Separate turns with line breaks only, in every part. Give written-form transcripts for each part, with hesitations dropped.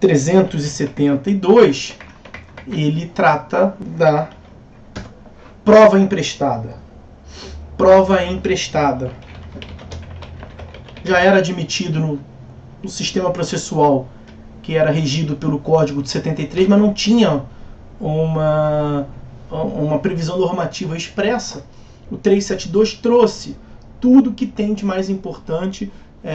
372, ele trata da prova emprestada. Prova emprestada. Já era admitido no sistema processual que era regido pelo Código de 73, mas não tinha uma previsão normativa expressa. O 372 trouxe tudo que tem de mais importante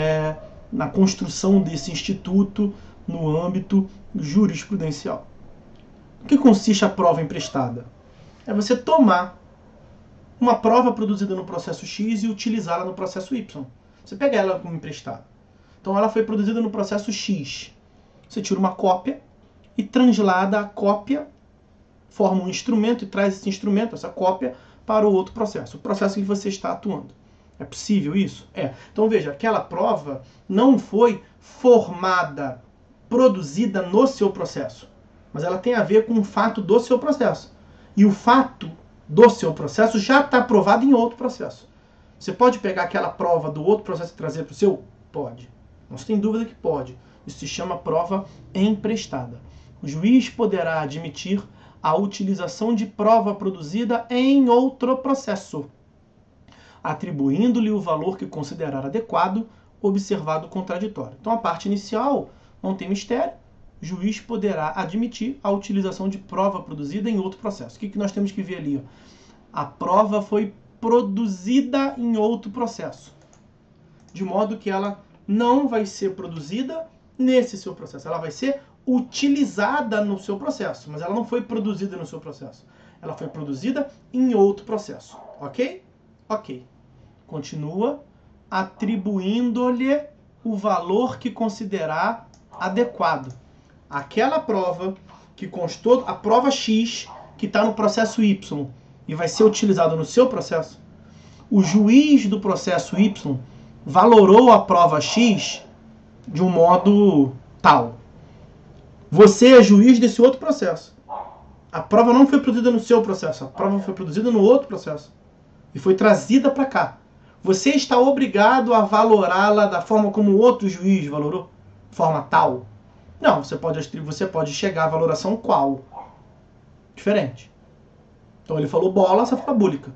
na construção desse instituto no âmbito jurisprudencial. O que consiste a prova emprestada? É você tomar uma prova produzida no processo X e utilizá-la no processo Y. Você pega ela como emprestada. Então ela foi produzida no processo X. Você tira uma cópia e translada a cópia, forma um instrumento e traz esse instrumento, essa cópia, para o outro processo, o processo em que você está atuando. É possível isso? É. Então veja, aquela prova não foi formada, produzida no seu processo, mas ela tem a ver com o fato do seu processo. E o fato do seu processo já está provado em outro processo. Você pode pegar aquela prova do outro processo e trazer para o seu? Pode. Não se tem dúvida que pode. Isso se chama prova emprestada. O juiz poderá admitir a utilização de prova produzida em outro processo, atribuindo-lhe o valor que considerar adequado, observado o contraditório. Então a parte inicial não tem mistério. O juiz poderá admitir a utilização de prova produzida em outro processo. O que nós temos que ver ali? A prova foi produzida em outro processo, de modo que ela não vai ser produzida nesse seu processo. Ela vai ser utilizada no seu processo, mas ela não foi produzida no seu processo. Ela foi produzida em outro processo. Ok? Ok. Continua atribuindo-lhe o valor que considerar adequado. Aquela prova que constou, a prova X, que está no processo Y e vai ser utilizada no seu processo, o juiz do processo Y valorou a prova X de um modo tal. Você é juiz desse outro processo. A prova não foi produzida no seu processo, a prova foi produzida no outro processo e foi trazida para cá. Você está obrigado a valorá-la da forma como o outro juiz valorou? Forma tal? Não, você pode chegar à valoração qual? Diferente. Então ele falou bola, você fala búlica.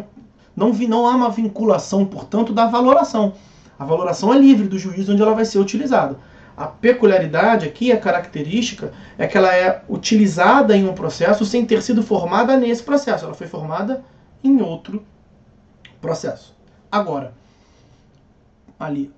Não há uma vinculação, portanto, da valoração. A valoração é livre do juiz onde ela vai ser utilizada. A peculiaridade aqui, a característica, é que ela é utilizada em um processo sem ter sido formada nesse processo. Ela foi formada em outro processo. Agora, ali,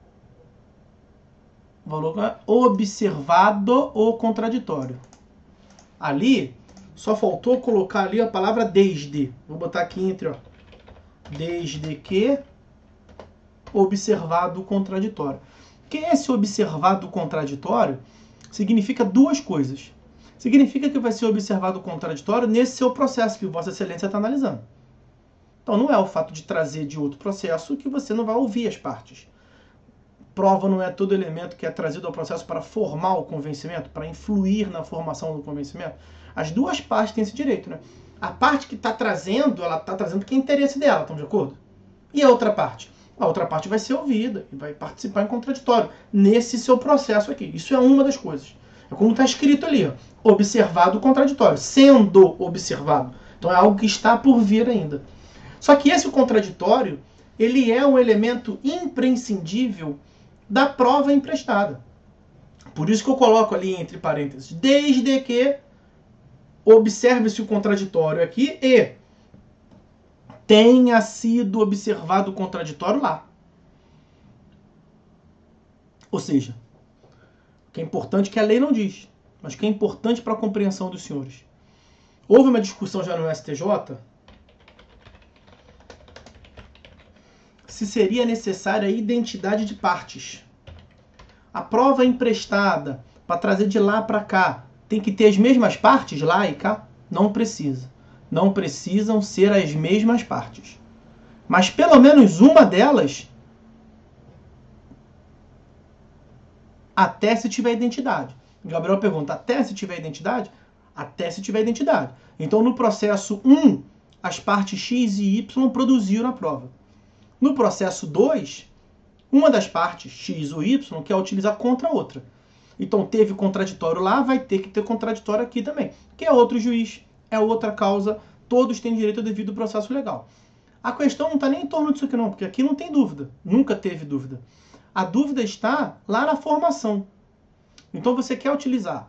o valor é observado ou contraditório. Ali, só faltou colocar ali a palavra desde. Vou botar aqui entre, ó, desde que observado o contraditório. Que esse observado o contraditório significa duas coisas. Significa que vai ser observado o contraditório nesse seu processo que Vossa Excelência está analisando. Então não é o fato de trazer de outro processo que você não vai ouvir as partes. Prova não é todo elemento que é trazido ao processo para formar o convencimento, para influir na formação do convencimento. As duas partes têm esse direito, né? A parte que está trazendo, ela está trazendo porque é interesse dela, estão de acordo? E a outra parte? A outra parte vai ser ouvida e vai participar em contraditório nesse seu processo aqui. Isso é uma das coisas. É como está escrito ali, ó, observado o contraditório, sendo observado. Então é algo que está por vir ainda. Só que esse contraditório, ele é um elemento imprescindível da prova emprestada. Por isso que eu coloco ali entre parênteses, desde que observe-se o contraditório aqui e tenha sido observado o contraditório lá. Ou seja, o que é importante que a lei não diz, mas que é importante para a compreensão dos senhores. Houve uma discussão já no STJ se seria necessária a identidade de partes. A prova emprestada, para trazer de lá para cá, tem que ter as mesmas partes lá e cá? Não precisa. Não precisam ser as mesmas partes. Mas pelo menos uma delas, até se tiver identidade. Gabriel pergunta, até se tiver identidade? Até se tiver identidade. Então no processo 1, as partes X e Y produziram a prova. No processo 2, uma das partes, X ou Y, quer utilizar contra a outra. Então teve contraditório lá, vai ter que ter contraditório aqui também. Que é outro juiz, é outra causa, todos têm direito ao devido processo legal. A questão não está nem em torno disso aqui não, porque aqui não tem dúvida, nunca teve dúvida. A dúvida está lá na formação. Então você quer utilizar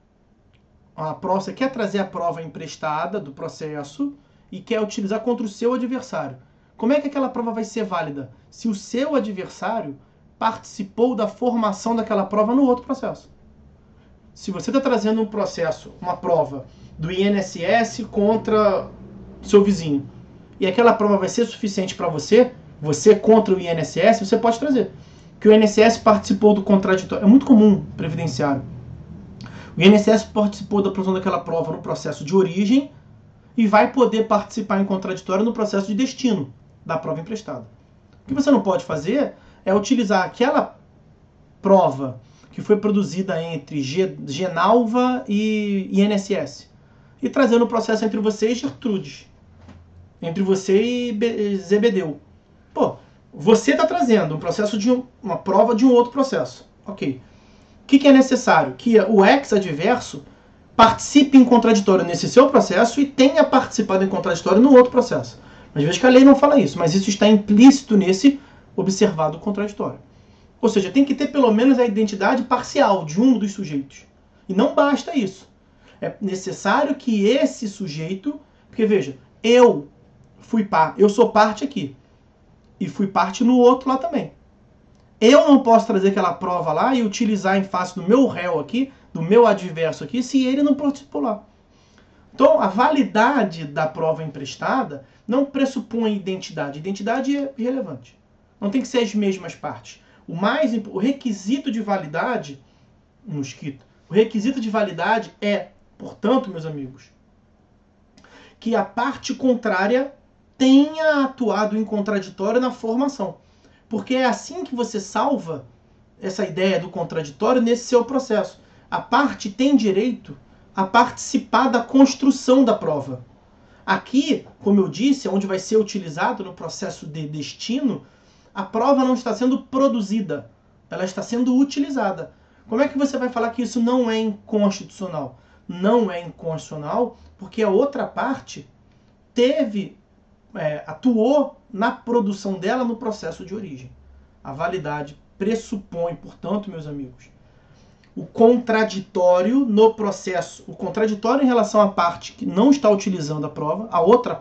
a prova, você quer trazer a prova emprestada do processo e quer utilizar contra o seu adversário. Como é que aquela prova vai ser válida? Se o seu adversário participou da formação daquela prova no outro processo. Se você está trazendo um processo, uma prova do INSS contra seu vizinho, e aquela prova vai ser suficiente para você, você contra o INSS, você pode trazer. Que o INSS participou do contraditório. É muito comum, previdenciário. O INSS participou da produção daquela prova no processo de origem e vai poder participar em contraditório no processo de destino da prova emprestada. O que você não pode fazer é utilizar aquela prova que foi produzida entre Genalva e INSS e trazer no processo entre você e Gertrudes, entre você e Zebedeu. Pô, você está trazendo um processo de uma prova de um outro processo. Ok. O que é necessário? Que o ex-adverso participe em contraditório nesse seu processo e tenha participado em contraditório no outro processo. Mas veja que a lei não fala isso, mas isso está implícito nesse observado contraditório. Ou seja, tem que ter pelo menos a identidade parcial de um dos sujeitos. E não basta isso. É necessário que esse sujeito... Porque veja, eu sou parte aqui. E fui parte no outro lá também. Eu não posso trazer aquela prova lá e utilizar em face do meu réu aqui, do meu adverso aqui, se ele não participou lá. Então, a validade da prova emprestada não pressupõe identidade. Identidade é irrelevante. Não tem que ser as mesmas partes. O requisito de validade, mosquito, o requisito de validade é, portanto, meus amigos, que a parte contrária tenha atuado em contraditório na formação. Porque é assim que você salva essa ideia do contraditório nesse seu processo. A parte tem direito a participar da construção da prova. Aqui, como eu disse, onde vai ser utilizado no processo de destino, a prova não está sendo produzida, ela está sendo utilizada. Como é que você vai falar que isso não é inconstitucional? Não é inconstitucional porque a outra parte atuou na produção dela no processo de origem. A validade pressupõe, portanto, meus amigos, o contraditório no processo, o contraditório em relação à parte que não está utilizando a prova, a outra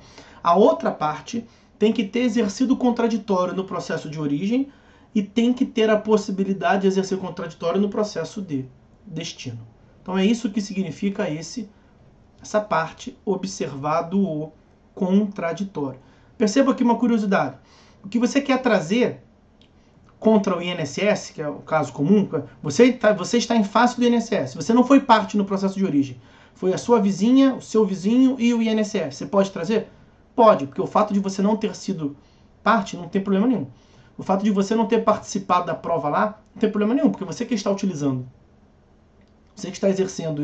parte tem que ter exercido o contraditório no processo de origem e tem que ter a possibilidade de exercer o contraditório no processo de destino. Então é isso que significa essa parte, observado o contraditório. Perceba aqui uma curiosidade. O que você quer trazer contra o INSS, que é o caso comum, você está em face do INSS. Você não foi parte no processo de origem. Foi a sua vizinha, o seu vizinho e o INSS. Você pode trazer? Pode, porque o fato de você não ter sido parte não tem problema nenhum. O fato de você não ter participado da prova lá não tem problema nenhum, porque você que está utilizando. Você que está exercendo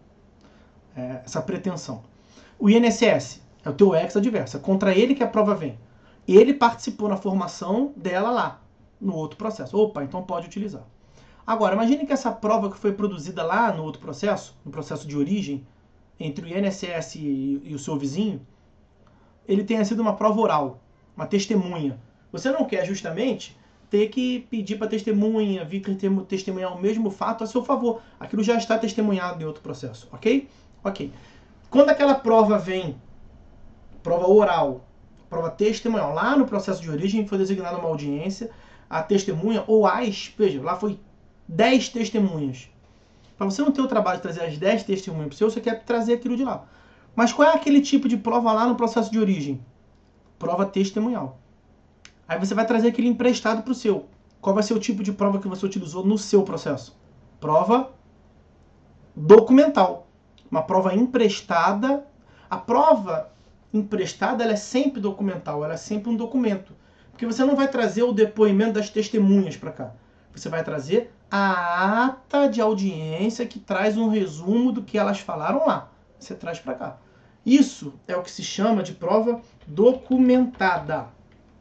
essa pretensão. O INSS é o teu ex-adverso. É contra ele que a prova vem. Ele participou na formação dela lá, no outro processo. Opa, então pode utilizar. Agora, imagine que essa prova que foi produzida lá no outro processo, no processo de origem, entre o INSS e o seu vizinho, ele tenha sido uma prova oral, uma testemunha. Você não quer justamente ter que pedir para a testemunha vir testemunhar o mesmo fato a seu favor. Aquilo já está testemunhado em outro processo, ok? Ok. Quando aquela prova vem, prova oral, prova testemunhal, lá no processo de origem foi designada uma audiência, a testemunha, ou veja, lá foi 10 testemunhas. Para você não ter o trabalho de trazer as 10 testemunhas para o seu, você quer trazer aquilo de lá. Mas qual é aquele tipo de prova lá no processo de origem? Prova testemunhal. Aí você vai trazer aquele emprestado para o seu. Qual vai ser o tipo de prova que você utilizou no seu processo? Prova documental. Uma prova emprestada. A prova emprestada ela é sempre documental, ela é sempre um documento. Porque você não vai trazer o depoimento das testemunhas para cá. Você vai trazer a ata de audiência que traz um resumo do que elas falaram lá. Você traz para cá. Isso é o que se chama de prova documentada.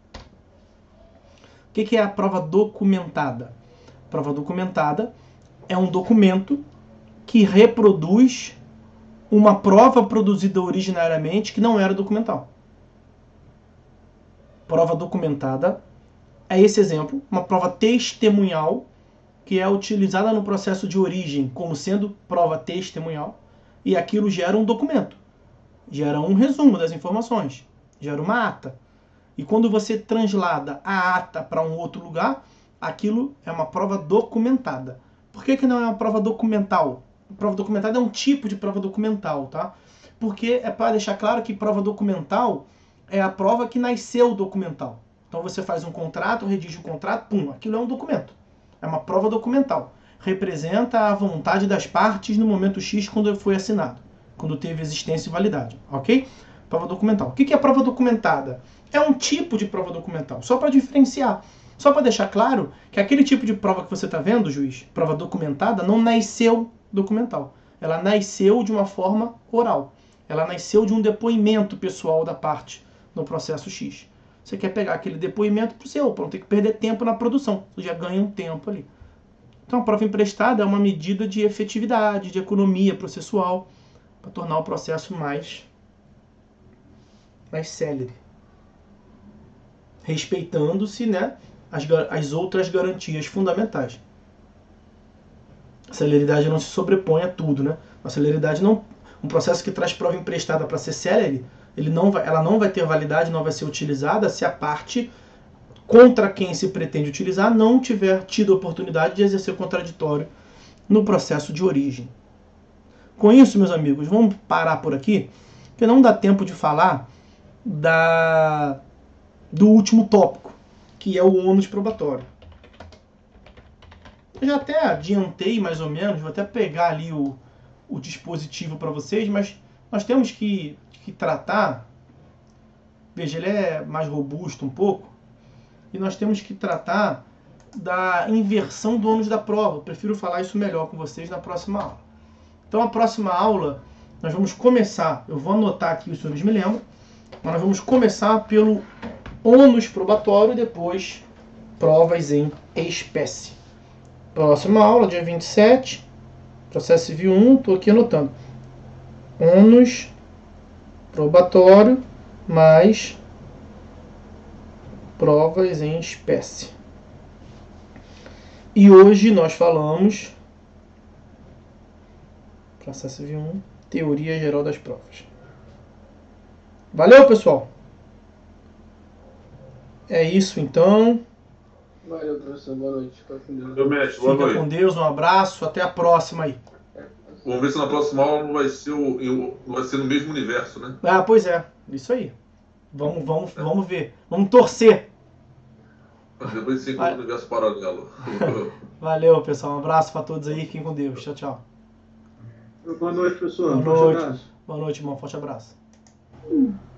O que é a prova documentada? Prova documentada é um documento que reproduz uma prova produzida originariamente que não era documental. Prova documentada é esse exemplo, uma prova testemunhal que é utilizada no processo de origem como sendo prova testemunhal, e aquilo gera um documento, gera um resumo das informações, gera uma ata. E quando você translada a ata para um outro lugar, aquilo é uma prova documentada. Por que não é uma prova documental? Prova documentada é um tipo de prova documental, tá? Porque é para deixar claro que prova documental é a prova que nasceu documental. Então você faz um contrato, redige um contrato, pum, aquilo é um documento. É uma prova documental. Representa a vontade das partes no momento X quando foi assinado, quando teve existência e validade, ok? Prova documental. O que é prova documentada? É um tipo de prova documental, só para diferenciar. Só para deixar claro que aquele tipo de prova que você está vendo, juiz, prova documentada, não nasceu documental. Ela nasceu de uma forma oral. Ela nasceu de um depoimento pessoal da parte no processo X. Você quer pegar aquele depoimento para o seu, para não ter que perder tempo na produção. Você já ganha um tempo ali. Então a prova emprestada é uma medida de efetividade, de economia processual, para tornar o processo mais célere. Respeitando-se, né, as outras garantias fundamentais. A celeridade não se sobrepõe a tudo, né? A celeridade não, um processo que traz prova emprestada para ser célere, ela não vai ter validade, não vai ser utilizada se a parte contra quem se pretende utilizar não tiver tido a oportunidade de exercer o contraditório no processo de origem. Com isso, meus amigos, vamos parar por aqui, porque não dá tempo de falar do último tópico, que é o ônus probatório. Eu já até adiantei mais ou menos, vou até pegar ali o dispositivo para vocês, mas nós temos que tratar, veja, ele é mais robusto um pouco, e nós temos que tratar da inversão do ônus da prova. Eu prefiro falar isso melhor com vocês na próxima aula. Então, a próxima aula, nós vamos começar, eu vou anotar aqui, os senhores me lembram, mas nós vamos começar pelo ônus probatório e depois provas em espécie. Próxima aula, dia 27, processo civil 1, estou aqui anotando. Ônus probatório mais provas em espécie. E hoje nós falamos, processo civil 1, teoria geral das provas. Valeu, pessoal! É isso, então.
Valeu, professor. Boa noite. Fica com Deus.
Meu mestre, boa noite.
Fica com Deus, um abraço. Até a próxima aí.
Vamos ver se na próxima aula não vai ser, vai ser no mesmo universo, né?
Ah, pois é. Isso aí. Vamos ver. Vamos torcer.
Depois ser com o universo paralelo.
Valeu, pessoal. Um abraço para todos aí. Fiquem com Deus. Tchau, tchau.
Boa noite, professor.
Boa noite. Boa noite, irmão. Forte abraço.